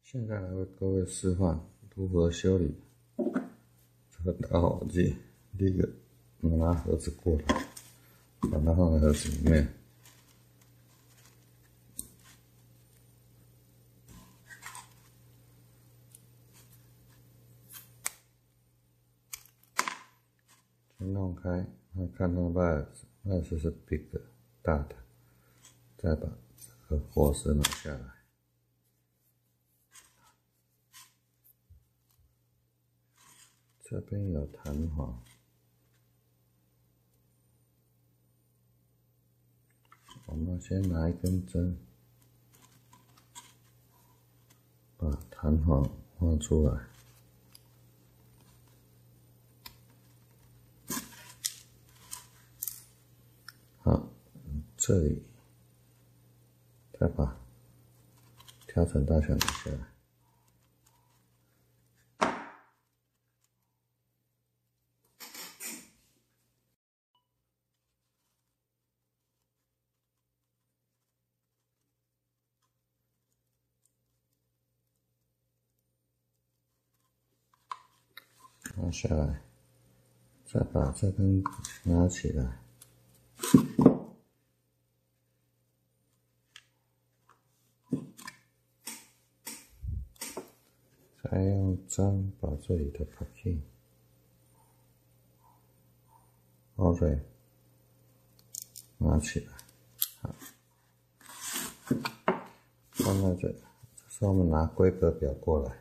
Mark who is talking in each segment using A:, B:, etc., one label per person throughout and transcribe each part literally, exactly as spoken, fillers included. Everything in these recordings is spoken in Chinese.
A: 现在来为各位示范如何修理这个打火机。第一个，我们拿盒子过来，把它放在盒子里面。先弄开，来看它的把子，把子是 big 的大的，再把这个火舌拿下来。这边有弹簧，我们先拿一根针，把弹簧画出来。好，这里再把调整大小拿下来。拿下来，再把这根拿起来，再用针把这里的 packing 包蕊拿起来，好，放在这里。这时候我们拿规格表过来。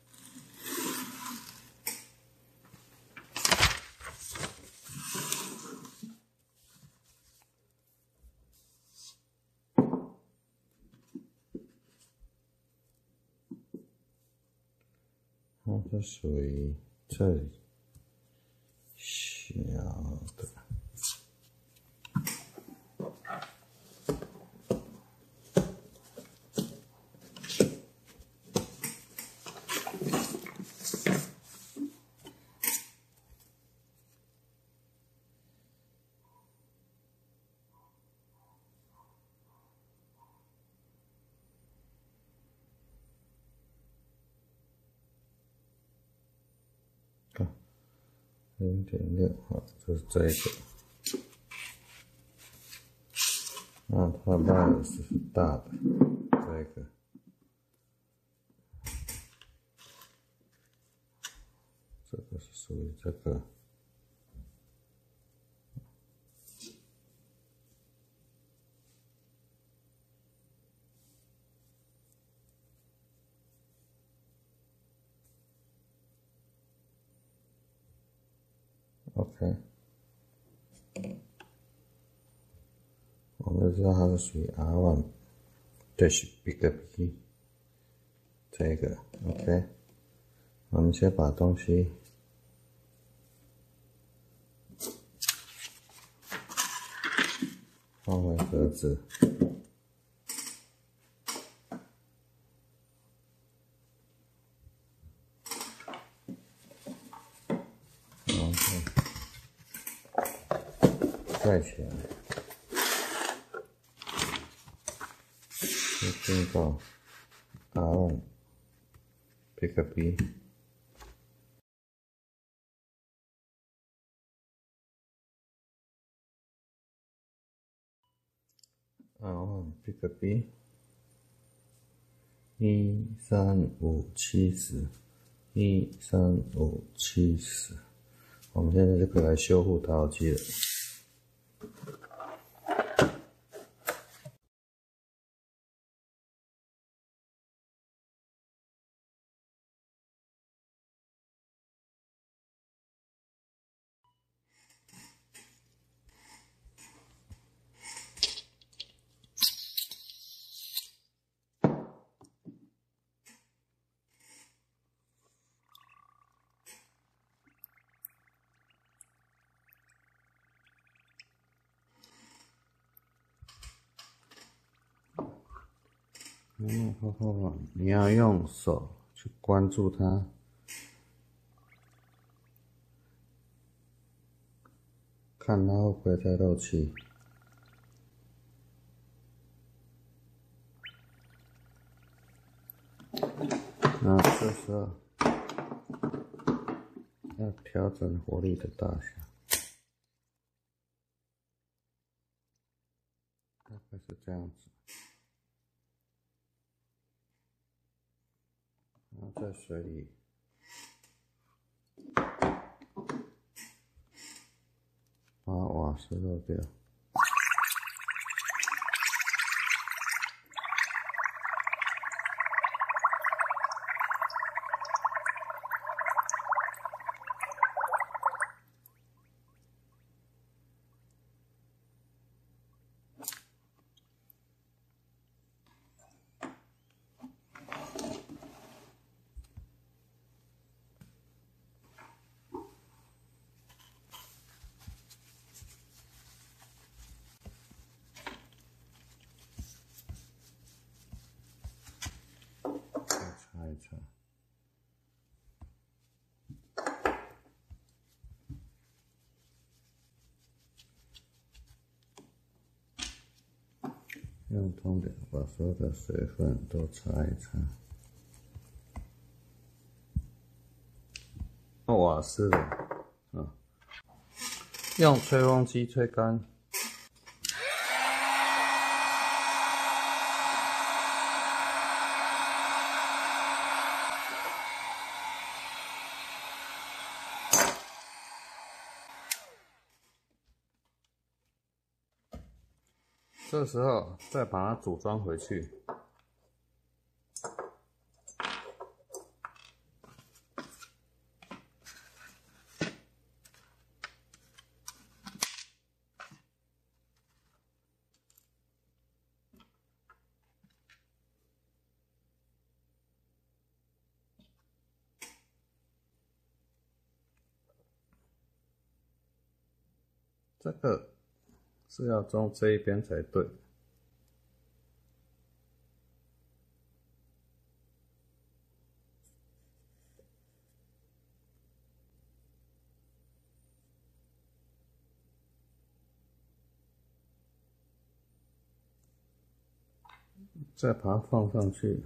A: 它是属于这里小的，零点六，好，就是这一个。那它的把子是大的，这个。这个是属于这个。OK， 我们就知道它是属于 R 一 dash big B 这个 OK， 我们先把东西放回盒子。盖起来，就进到 R 一 Big B， R 一 Big B， 一三五七十，一三五七十，我们现在就可以来修护打火机了。嗯，好好玩，你要用手去关注它，看它会不会再漏气。 那这时候要调整火力的大小，大概是这样子。然后在水里把瓦斯漏掉。擦一擦，用通点把所有的水分都擦一擦。瓦斯的啊，用吹风机吹干。这时候再把它组装回去。这个是要装这一边才对。再把它放上去。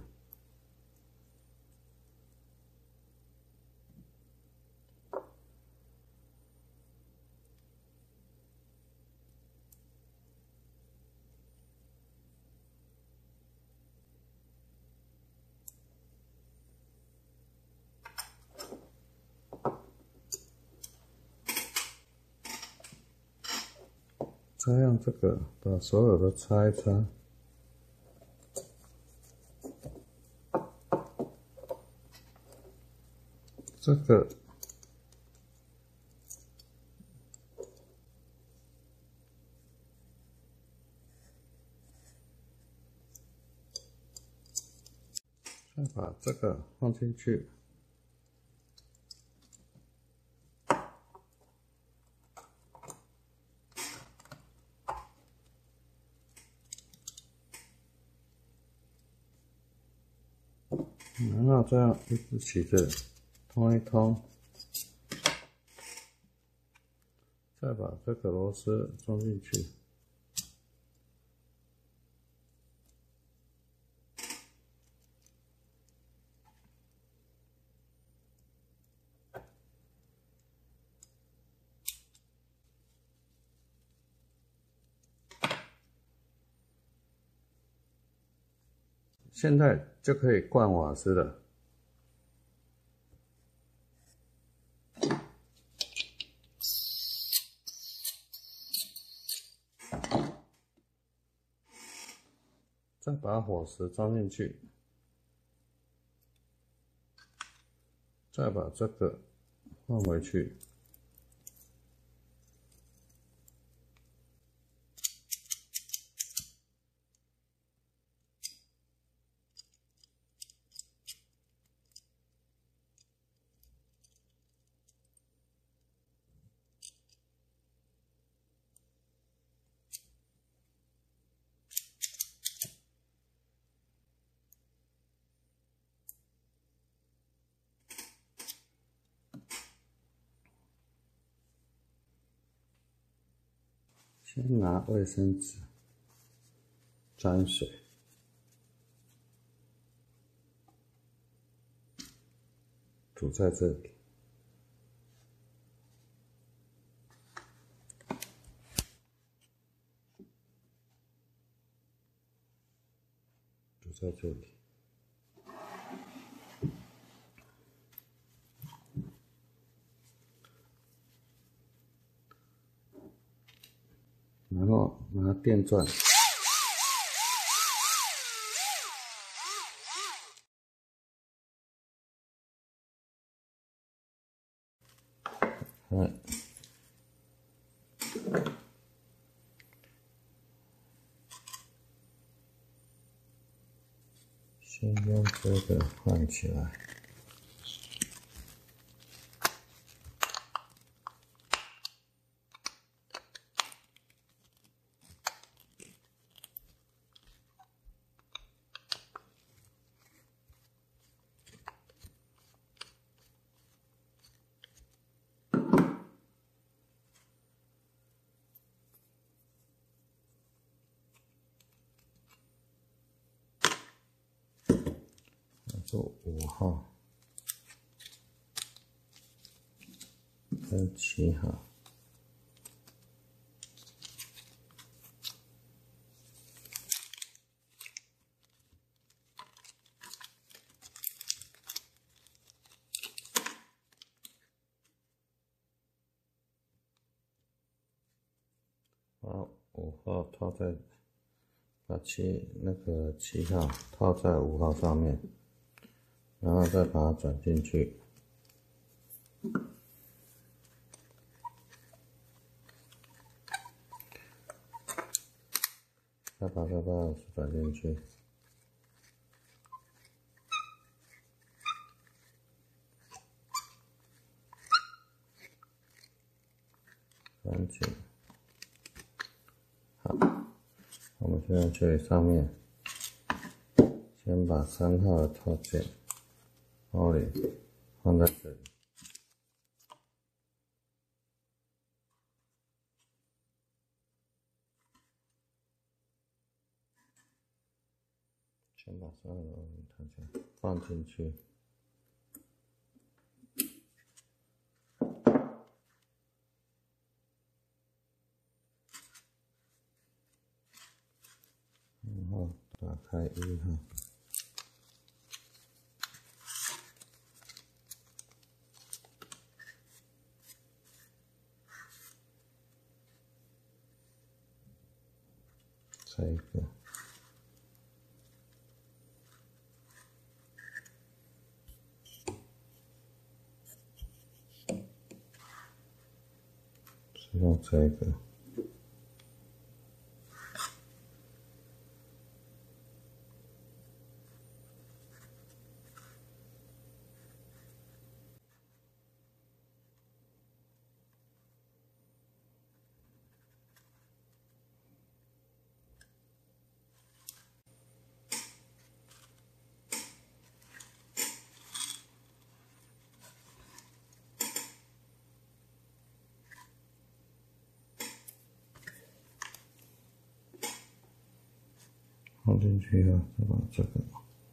A: 再用这个把所有的擦一擦。这个再把这个放进去。然后这样一直起着通一通，再把这个螺丝装进去。现在就可以灌瓦斯了。再把火石装进去，再把这个放回去。先拿卫生纸沾水， 煮在这里，煮在这里。然后拿电钻，看，先用这个换起来。做五号跟七号，把五号套在，把七那个七号套在五号上面。然后再把它转进去，再把这把转进去，转紧。好，我们现在这里上面，先把三号的套件。毛里放在这里，先把三号的套件放进去，然后打开一号。这一个，是用这个，放进去后，再把这个。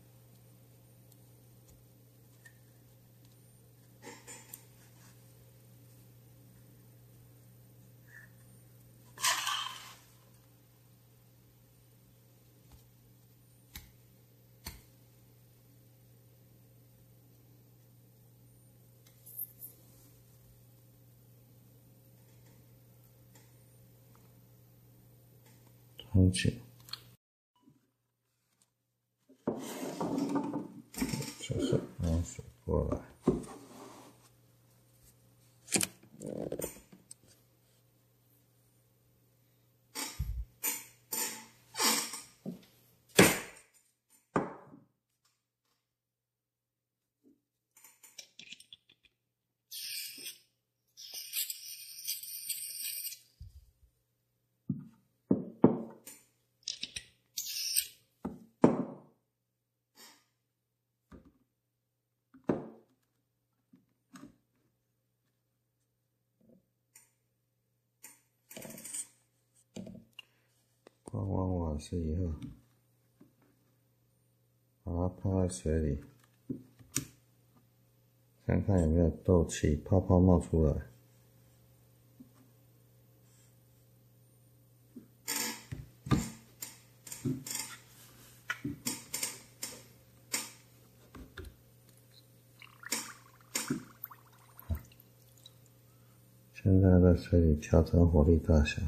A: 装起，就是让水过来。关完瓦斯以后，把它泡在水里， 看看有没有斗气，泡泡冒出来。现在在水里调整火力大小。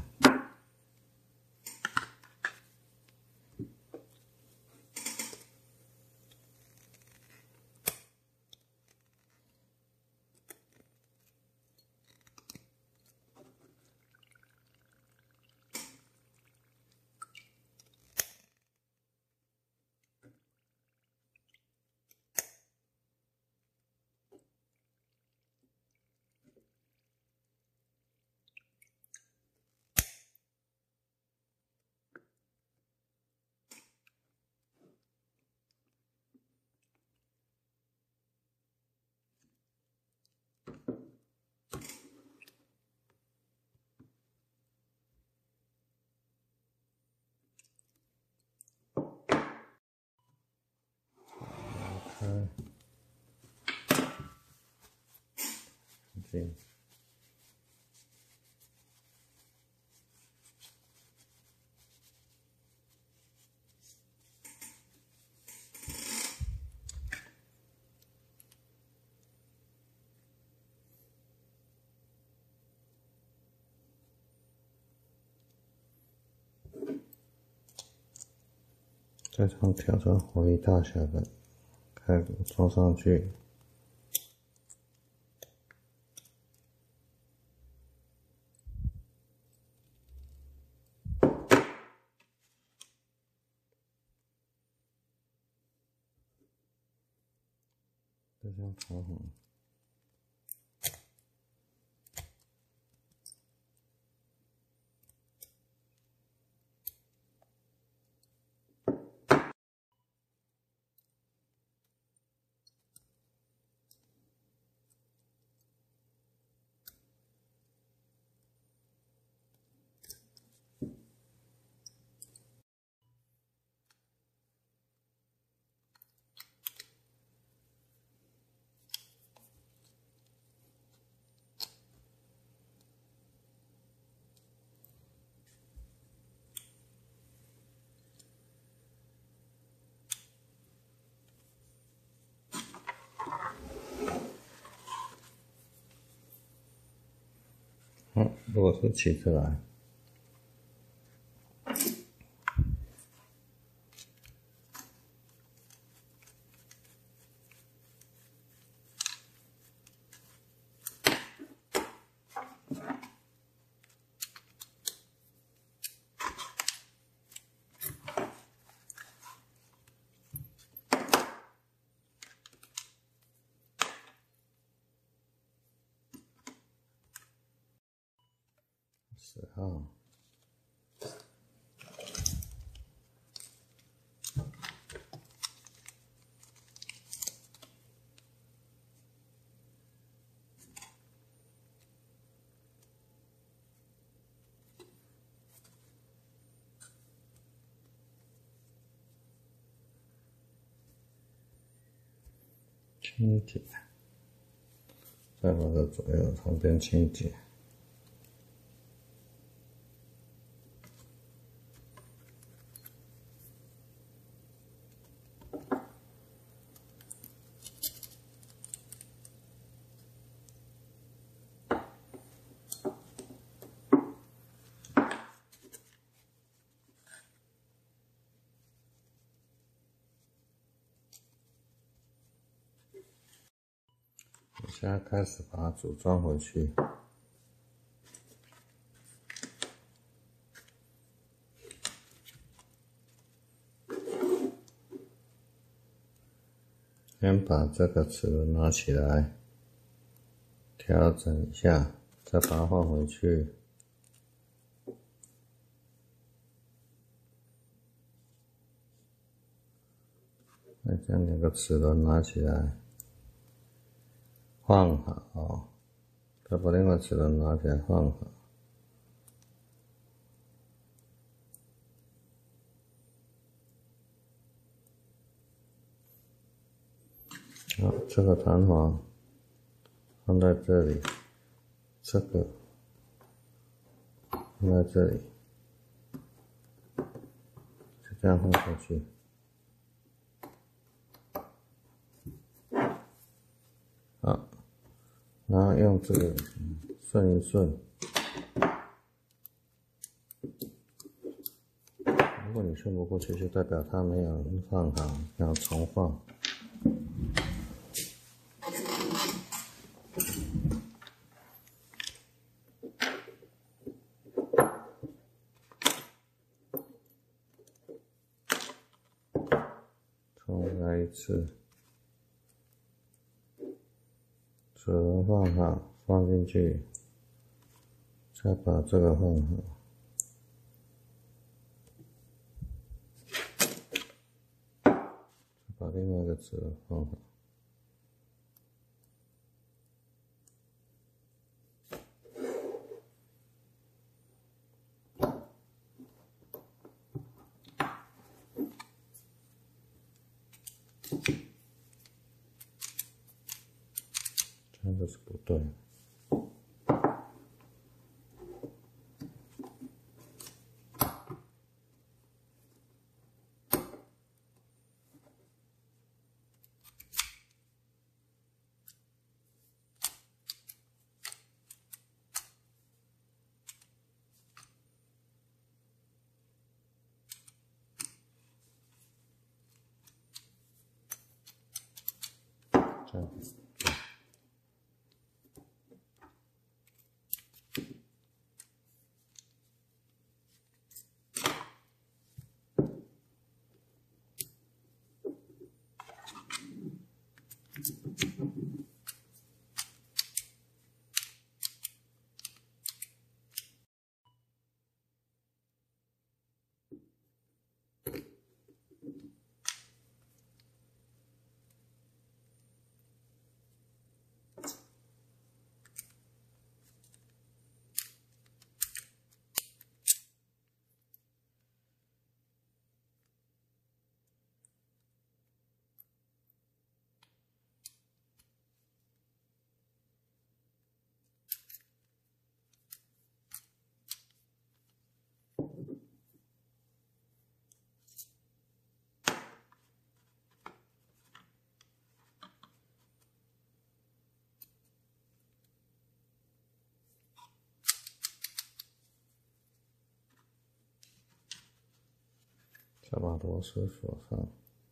A: 开，进。再从调整火力大小的开关装上去。这样调好。好，如果是起出来，十号。清洁，再把这左右旁边清洁。现在开始把它组装回去。先把这个齿轮拿起来，调整一下，再把它放回去。再将两个齿轮拿起来，放好，再把另外齿轮拿起来放好。好，这个弹簧放在这里，这个放在这里，就这样放下去。好，然后用这个顺一顺。如果你顺不过去，就代表它没有放好，要重放。重来一次，齿轮放好，放进去，再把这个放好。把另外一个齿轮放好。这样就是不对。这样子。再把螺丝锁上。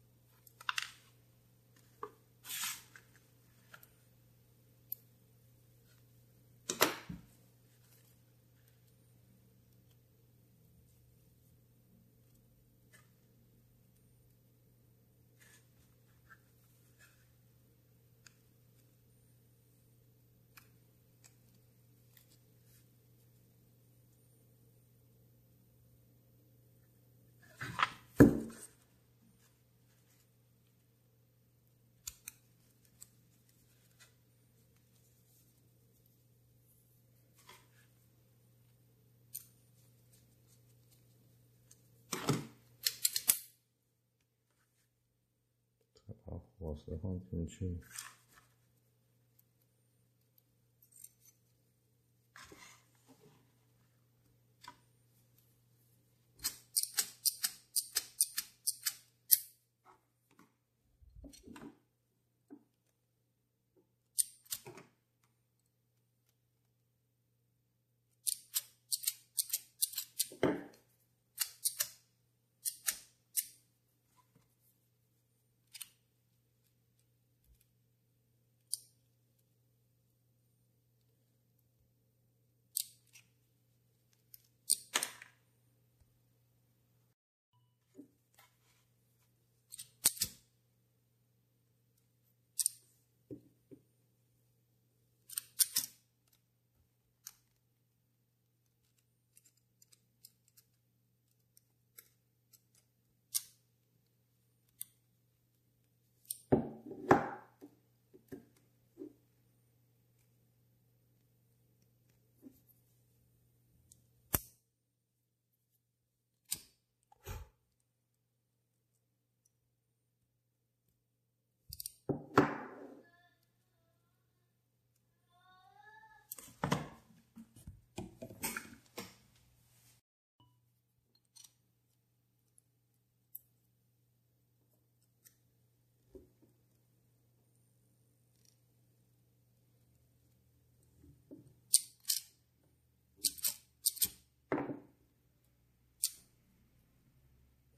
A: 把螺丝放进去。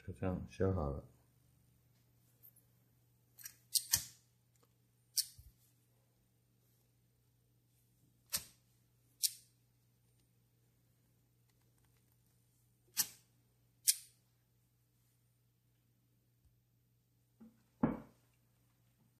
A: 就这样修好了。